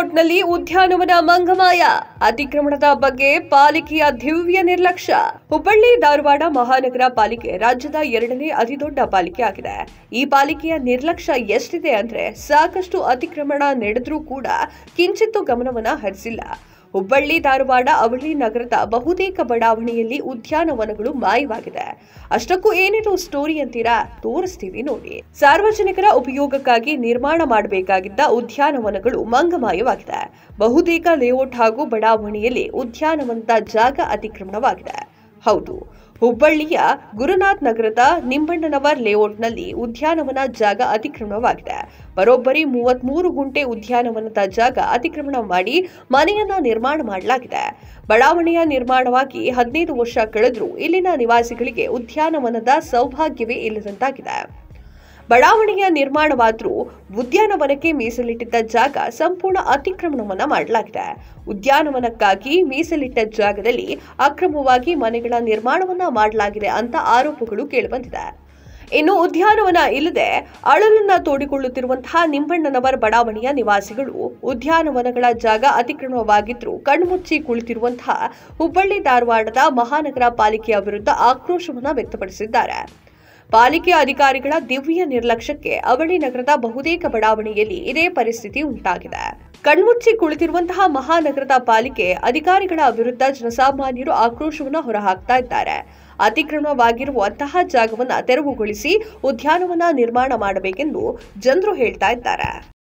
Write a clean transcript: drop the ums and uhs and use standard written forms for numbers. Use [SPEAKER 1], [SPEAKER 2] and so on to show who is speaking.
[SPEAKER 1] ಲೇಔಟ್ನಲ್ಲಿ ಉದ್ಯಾನವನ ಮಂಗಮಾಯ. ಅತಿಕ್ರಮಣದ ಬಗ್ಗೆ ಪಾಲಿಕೆಯ ದಿವ್ಯ ನಿರ್ಲಕ್ಷ್ಯ. ಹುಬ್ಬಳ್ಳಿ ಧಾರವಾಡ ಮಹಾನಗರ ಪಾಲಿಕೆ ರಾಜ್ಯದ 2ನೇ ಅತಿದೊಡ್ಡ ಪಾಲಿಕೆ ಆಗಿದೆ. ಈ ಪಾಲಿಕೆಯ ನಿರ್ಲಕ್ಷ್ಯ ಎಷ್ಟಿದೆ ಅಂದ್ರೆ ಸಾಕಷ್ಟು ಅತಿಕ್ರಮಣ ನಡೆದ್ರೂ ಕೂಡ ಕಿಂಚಿತ್ತೂ ಗಮನವನ್ನ ಹರಿಸಿಲ್ಲ. ಹುಬ್ಬಳ್ಳಿ ಧಾರವಾಡ ಅವಳಿ ನಗರದ ಬಹುತೇಕ ಬಡಾವಣೆಯಲ್ಲಿ ಉದ್ಯಾನವನಗಳು ಮಾಯವಾಗಿದೆ. ಅಷ್ಟಕ್ಕೂ ಏನಿದು ಸ್ಟೋರಿ ಅಂತೀರಾ? ತೋರಿಸ್ತೀವಿ ನೋಡಿ. ಸಾರ್ವಜನಿಕರ ಉಪಯೋಗಕ್ಕಾಗಿ ನಿರ್ಮಾಣ ಮಾಡಬೇಕಾಗಿದ್ದ ಉದ್ಯಾನವನಗಳು ಮಂಗಮಾಯವಾಗಿದೆ. ಬಹುತೇಕ ಲೇಔಟ್ ಹಾಗೂ ಬಡಾವಣೆಯಲ್ಲಿ ಉದ್ಯಾನವನದ ಜಾಗ ಅತಿಕ್ರಮಣವಾಗಿದೆ. ಹೌದು, ಹುಬ್ಬಳ್ಳಿಯ ಗುರುನಾಥ್ ನಗರದ ನಿಂಬಣ್ಣನವರ್ ಲೇಔಟ್ನಲ್ಲಿ ಉದ್ಯಾನವನ ಜಾಗ ಅತಿಕ್ರಮಣವಾಗಿದೆ. ಬರೋಬ್ಬರಿ 33 ಗುಂಟೆ ಉದ್ಯಾನವನದ ಜಾಗ ಅತಿಕ್ರಮಣ ಮಾಡಿ ಮನೆಯನ್ನ ನಿರ್ಮಾಣ ಮಾಡಲಾಗಿದೆ. ಬಡಾವಣೆಯ ನಿರ್ಮಾಣವಾಗಿ 15 ವರ್ಷ ಕಳೆದರೂ ಇಲ್ಲಿನ ನಿವಾಸಿಗಳಿಗೆ ಉದ್ಯಾನವನದ ಸೌಭಾಗ್ಯವೇ ಇಲ್ಲದಂತಾಗಿದೆ. ಬಡಾವಣೆಯ ನಿರ್ಮಾಣವಾದರೂ ಉದ್ಯಾನವನಕ್ಕೆ ಮೀಸಲಿಟ್ಟಿದ್ದ ಜಾಗ ಸಂಪೂರ್ಣ ಅತಿಕ್ರಮಣವನ್ನ ಮಾಡಲಾಗಿದೆ. ಉದ್ಯಾನವನಕ್ಕಾಗಿ ಮೀಸಲಿಟ್ಟ ಜಾಗದಲ್ಲಿ ಅಕ್ರಮವಾಗಿ ಮನೆಗಳ ನಿರ್ಮಾಣವನ್ನ ಮಾಡಲಾಗಿದೆ ಅಂತ ಆರೋಪಗಳು ಕೇಳಿಬಂದಿದೆ. ಇನ್ನು ಉದ್ಯಾನವನ ಇಲ್ಲದೆ ಅಳಲನ್ನ ತೋಡಿಕೊಳ್ಳುತ್ತಿರುವಂತಹ ನಿಂಬಣ್ಣನವರ್ ಬಡಾವಣೆಯ ನಿವಾಸಿಗಳು ಉದ್ಯಾನವನಗಳ ಜಾಗ ಅತಿಕ್ರಮಣವಾಗಿದ್ದರೂ ಕಣ್ಮುಚ್ಚಿ ಕುಳಿತಿರುವಂತಹ ಹುಬ್ಬಳ್ಳಿ ಧಾರವಾಡದ ಮಹಾನಗರ ಪಾಲಿಕೆಯ ವಿರುದ್ಧ ಆಕ್ರೋಶವನ್ನ ವ್ಯಕ್ತಪಡಿಸಿದ್ದಾರೆ. ಪಾಲಿಕೆ ಅಧಿಕಾರಿಗಳ ದಿವ್ಯ ನಿರ್ಲಕ್ಷ್ಯಕ್ಕೆ ಅವಳಿ ನಗರದ ಬಹುತೇಕ ಬಡಾವಣೆಯಲ್ಲಿ ಇದೇ ಪರಿಸ್ಥಿತಿ ಉಂಟಾಗಿದೆ. ಕಣ್ಮುಚ್ಚಿ ಕುಳಿತಿರುವಂತಹ ಮಹಾನಗರದ ಪಾಲಿಕೆ ಅಧಿಕಾರಿಗಳ ವಿರುದ್ಧ ಜನಸಾಮಾನ್ಯರು ಆಕ್ರೋಶವನ್ನು ಹೊರಹಾಕ್ತಾ ಇದ್ದಾರೆ. ಅತಿಕ್ರಮಣವಾಗಿರುವಂತಹ ಜಾಗವನ್ನು ತೆರವುಗೊಳಿಸಿ ಉದ್ಯಾನವನ ನಿರ್ಮಾಣ ಮಾಡಬೇಕೆಂದು ಜನರು ಹೇಳ್ತಾ ಇದ್ದಾರೆ.